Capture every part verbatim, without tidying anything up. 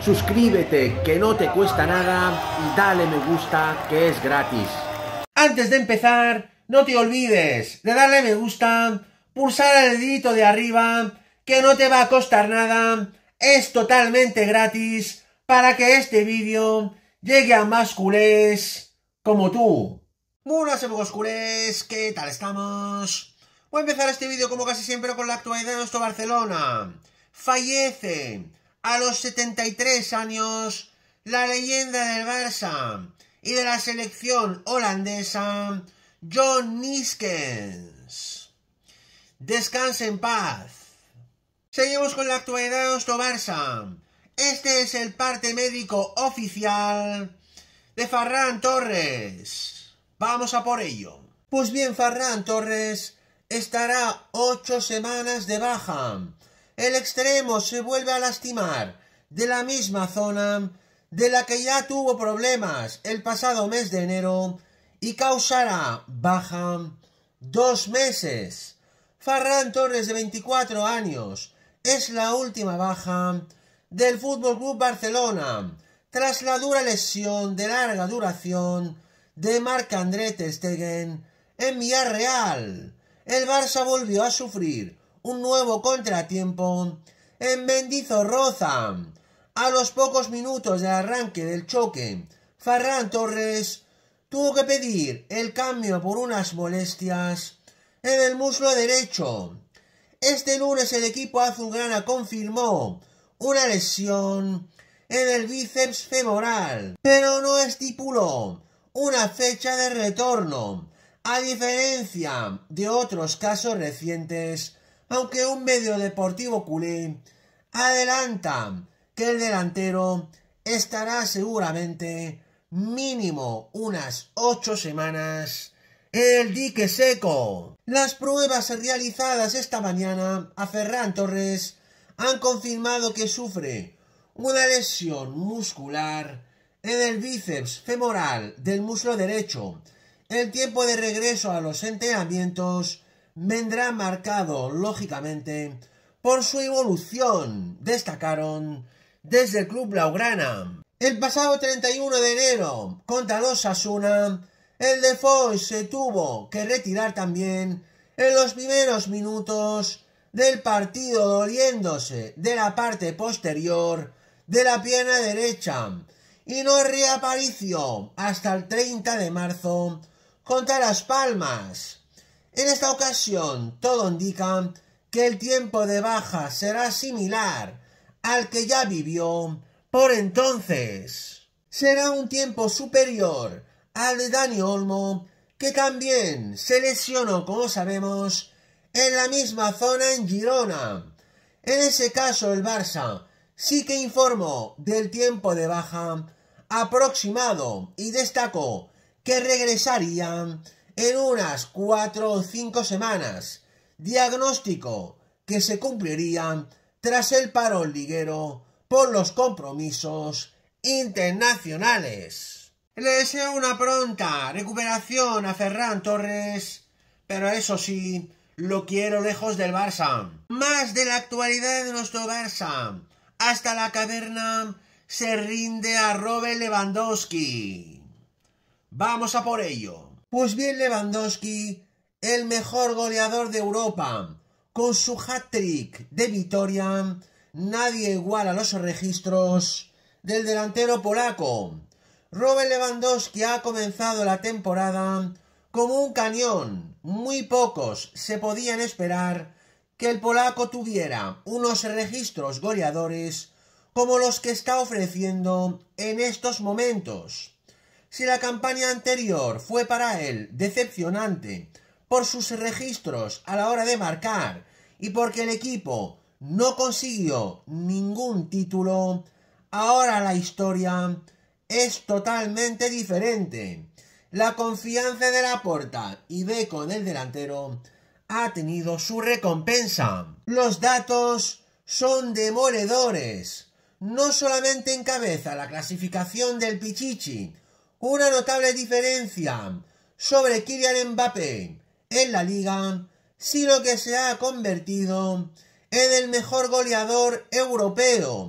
suscríbete que no te cuesta nada y dale me gusta que es gratis. Antes de empezar, no te olvides de darle me gusta, pulsar el dedito de arriba, que no te va a costar nada, es totalmente gratis para que este vídeo llegue a más culés como tú. Buenas amigos culés, ¿qué tal estamos? Voy a empezar este vídeo como casi siempre con la actualidad de nuestro Barcelona. Fallece a los setenta y tres años la leyenda del Barça y de la selección holandesa, John Neeskens. Descanse en paz. Seguimos con la actualidad de nuestro Barça. Este es el parte médico oficial de Ferran Torres. Vamos a por ello. Pues bien, Ferran Torres estará ocho semanas de baja. El extremo se vuelve a lastimar de la misma zona de la que ya tuvo problemas el pasado mes de enero y causará baja dos meses. Ferran Torres, de veinticuatro años, es la última baja del F C Barcelona tras la dura lesión de larga duración de Marc-André ter Stegen en Villarreal. El Barça volvió a sufrir un nuevo contratiempo en Mendizorroza. A los pocos minutos del arranque del choque, Ferran Torres tuvo que pedir el cambio por unas molestias en el muslo derecho. Este lunes el equipo azulgrana confirmó una lesión en el bíceps femoral, pero no estipuló una fecha de retorno, a diferencia de otros casos recientes, aunque un medio deportivo culé adelanta que el delantero estará seguramente mínimo unas ocho semanas en el dique seco. Las pruebas realizadas esta mañana a Ferran Torres han confirmado que sufre una lesión muscular en el bíceps femoral del muslo derecho. El tiempo de regreso a los entrenamientos vendrá marcado, lógicamente, por su evolución, destacaron desde el club blaugrana. El pasado treinta y uno de enero, contra los Osasuna, el de Foix se tuvo que retirar también en los primeros minutos del partido, doliéndose de la parte posterior de la pierna derecha, y no reapareció hasta el treinta de marzo contra Las Palmas. En esta ocasión, todo indica que el tiempo de baja será similar al que ya vivió por entonces. Será un tiempo superior al de Dani Olmo, que también se lesionó, como sabemos, en la misma zona en Girona. En ese caso el Barça sí que informó del tiempo de baja aproximado y destacó que regresarían en unas cuatro o cinco semanas, diagnóstico que se cumpliría tras el parón liguero por los compromisos internacionales. Le deseo una pronta recuperación a Ferran Torres, pero eso sí, lo quiero lejos del Barça. Más de la actualidad de nuestro Barça. Hasta la caverna se rinde a Robert Lewandowski. Vamos a por ello. Pues bien, Lewandowski, el mejor goleador de Europa, con su hat-trick de victoria, nadie iguala los registros del delantero polaco. Robert Lewandowski ha comenzado la temporada como un cañón. Muy pocos se podían esperar que el polaco tuviera unos registros goleadores como los que está ofreciendo en estos momentos. Si la campaña anterior fue para él decepcionante por sus registros a la hora de marcar y porque el equipo no consiguió ningún título, ahora la historia es totalmente diferente. La confianza de Laporta y Deco en el delantero ha tenido su recompensa. Los datos son demoledores. No solamente encabeza la clasificación del Pichichi, una notable diferencia sobre Kylian Mbappé en la liga, sino que se ha convertido en el mejor goleador europeo,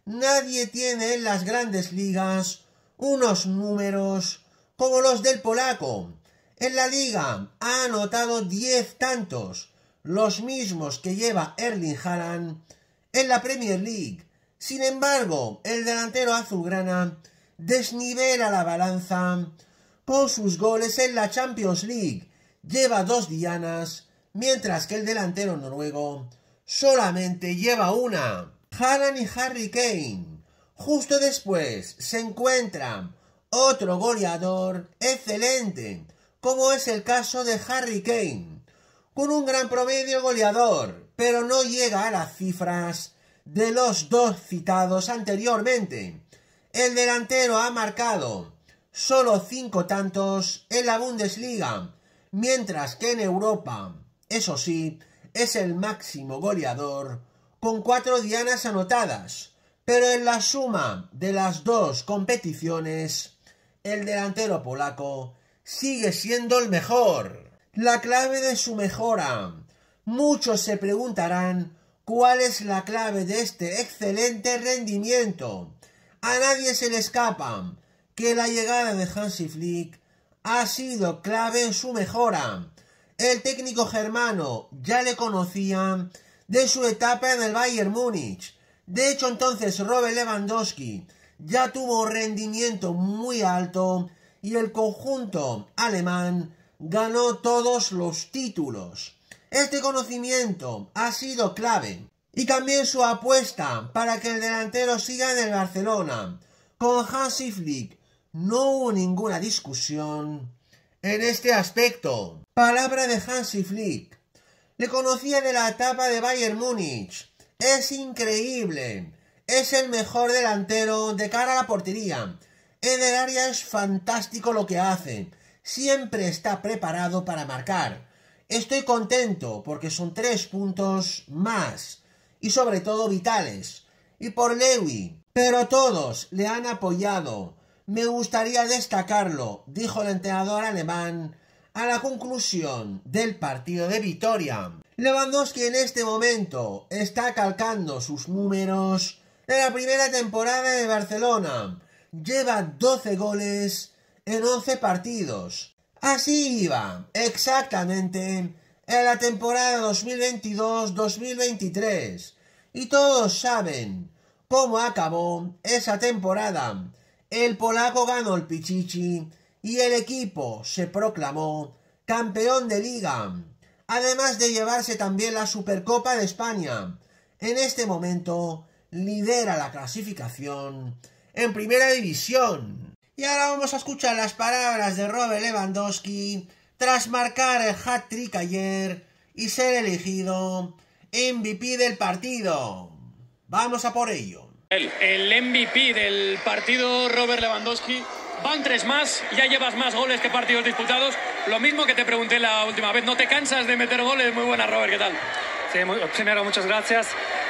nadie tiene en las grandes ligas unos números como los del polaco. En la liga ha anotado diez tantos, los mismos que lleva Erling Haaland en la Premier League. Sin embargo, el delantero azulgrana desnivela la balanza con sus goles en la Champions League. Lleva dos dianas, mientras que el delantero noruego solamente lleva una. Haaland y Harry Kane. Justo después se encuentra otro goleador excelente, como es el caso de Harry Kane, con un gran promedio goleador, pero no llega a las cifras de los dos citados anteriormente. El delantero ha marcado solo cinco tantos en la Bundesliga, mientras que en Europa, eso sí, es el máximo goleador con cuatro dianas anotadas, pero en la suma de las dos competiciones, el delantero polaco sigue siendo el mejor. La clave de su mejora. Muchos se preguntarán cuál es la clave de este excelente rendimiento. A nadie se le escapa que la llegada de Hansi Flick ha sido clave en su mejora. El técnico germano ya le conocía de su etapa en el Bayern Múnich. De hecho, entonces Robert Lewandowski ya tuvo un rendimiento muy alto y el conjunto alemán ganó todos los títulos. Este conocimiento ha sido clave y también su apuesta para que el delantero siga en el Barcelona. Con Hansi Flick no hubo ninguna discusión en este aspecto. Palabra de Hansi Flick. Le conocía de la etapa de Bayern Múnich. Es increíble. Es el mejor delantero de cara a la portería. En el área es fantástico lo que hace. Siempre está preparado para marcar. Estoy contento porque son tres puntos más. Y sobre todo vitales. Y por Lewy. Pero todos le han apoyado. Me gustaría destacarlo, dijo el entrenador alemán a la conclusión del partido de Vitoria. Lewandowski en este momento está calcando sus números de la primera temporada de Barcelona. Lleva doce goles en once partidos. Así iba exactamente en la temporada dos mil veintidós dos mil veintitrés. Y todos saben cómo acabó esa temporada. El polaco ganó el Pichichi y el equipo se proclamó campeón de liga, además de llevarse también la Supercopa de España. En este momento lidera la clasificación en Primera División. Y ahora vamos a escuchar las palabras de Robert Lewandowski tras marcar el hat-trick ayer y ser elegido M V P del partido. Vamos a por ello. El, el M V P del partido, Robert Lewandowski. Van tres más, ya llevas más goles que partidos disputados. Lo mismo que te pregunté la última vez, ¿no te cansas de meter goles? Muy buena, Robert, ¿qué tal? Sí, muy, primero muchas gracias.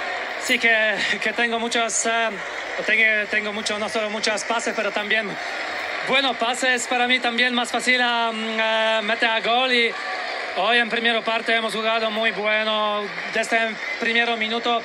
Sí que, que tengo muchos, uh, tengo, tengo mucho, no solo muchos pases, pero también buenos pases. Para mí también más fácil uh, uh, meter a gol. Y hoy en primera parte hemos jugado muy bueno. Desde el primer minuto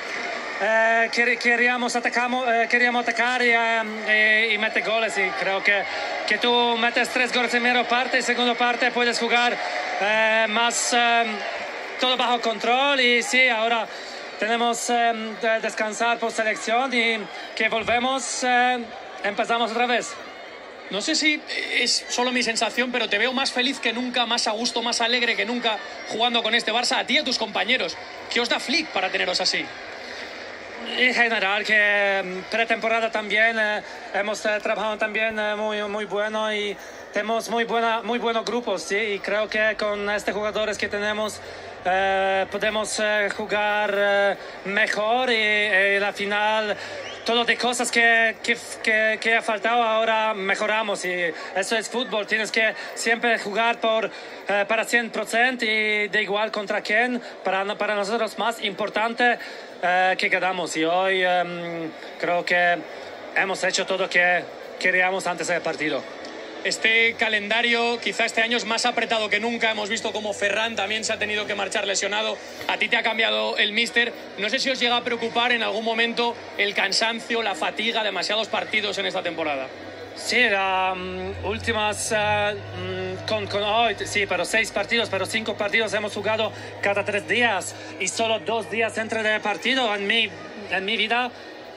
Eh, queríamos, atacamos, eh, queríamos atacar y, eh, y meter goles, y creo que, que tú metes tres goles en primera parte y segunda parte puedes jugar eh, más eh, todo bajo control. Y sí, ahora tenemos eh, de descansar por selección y que volvemos, eh, empezamos otra vez. No sé si es solo mi sensación, pero te veo más feliz que nunca, más a gusto, más alegre que nunca jugando con este Barça, a ti y a tus compañeros. ¿Qué os da Flick para teneros así? En general, que pretemporada también eh, hemos eh, trabajado también eh, muy, muy bueno y tenemos muy, buena, muy buenos grupos, ¿sí? Y creo que con estos jugadores que tenemos eh, podemos eh, jugar eh, mejor y, y la final, todo de cosas que, que, que, que ha faltado ahora mejoramos, y eso es fútbol, tienes que siempre jugar por, eh, para cien por ciento y de igual contra quién, para, para nosotros más importante eh, que quedamos, y hoy eh, creo que hemos hecho todo lo que queríamos antes del partido. este calendario quizá este año es más apretado que nunca. Hemos visto como Ferran también se ha tenido que marchar lesionado. A ti te ha cambiado el míster. No sé si os llega a preocupar en algún momento el cansancio, la fatiga, demasiados partidos en esta temporada. Sí, las um, últimas, uh, con, con hoy, sí, pero seis partidos, pero cinco partidos hemos jugado cada tres días y solo dos días entre de partido. En mi, en mi vida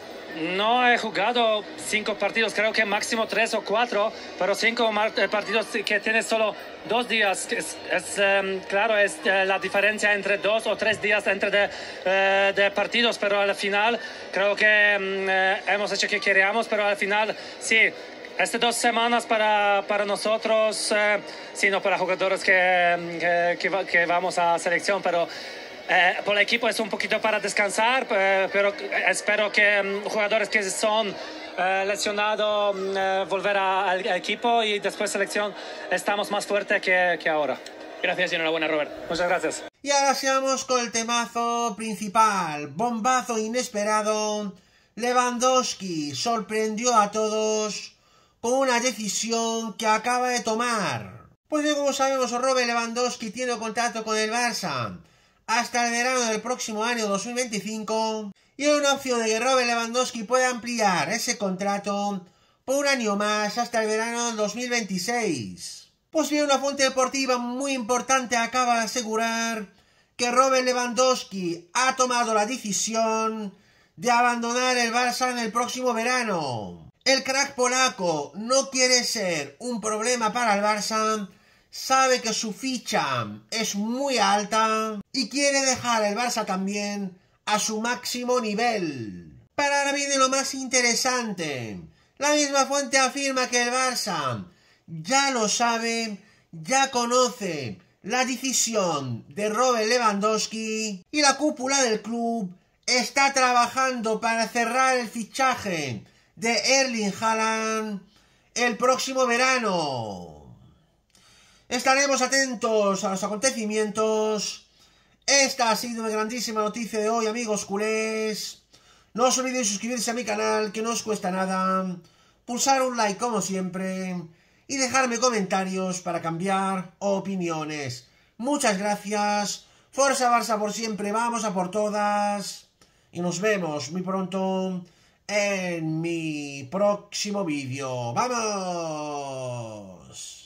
no he jugado cinco partidos, creo que máximo tres o cuatro, pero cinco partidos que tienes solo dos días. Es, es um, claro, es uh, la diferencia entre dos o tres días entre de, uh, de partidos, pero al final creo que um, uh, hemos hecho que queríamos, pero al final sí. Estas dos semanas para, para nosotros, eh, sino para jugadores que, que, que vamos a selección, pero eh, por el equipo es un poquito para descansar, eh, pero espero que um, jugadores que son eh, lesionados eh, volver a, al equipo y después selección estamos más fuertes que, que ahora. Gracias y enhorabuena, Robert. Muchas gracias. Y ahora sigamos con el temazo principal, bombazo inesperado. Lewandowski sorprendió a todos con una decisión que acaba de tomar. Pues bien, como sabemos, Robert Lewandowski tiene contrato con el Barça hasta el verano del próximo año dos mil veinticinco y hay una opción de que Robert Lewandowski pueda ampliar ese contrato por un año más hasta el verano del dos mil veintiséis. Pues bien, una fuente deportiva muy importante acaba de asegurar que Robert Lewandowski ha tomado la decisión de abandonar el Barça en el próximo verano. El crack polaco no quiere ser un problema para el Barça, sabe que su ficha es muy alta y quiere dejar el Barça también a su máximo nivel. Pero ahora viene lo más interesante. La misma fuente afirma que el Barça ya lo sabe, ya conoce la decisión de Robert Lewandowski y la cúpula del club está trabajando para cerrar el fichaje de Erling Haaland el próximo verano. Estaremos atentos a los acontecimientos. Esta ha sido una grandísima noticia de hoy, amigos culés. No os olvidéis suscribirse a mi canal, que no os cuesta nada. Pulsar un like como siempre. Y dejarme comentarios para cambiar opiniones. Muchas gracias. Forza Barça por siempre. Vamos a por todas. Y nos vemos muy pronto en mi próximo vídeo. ¡Vamos!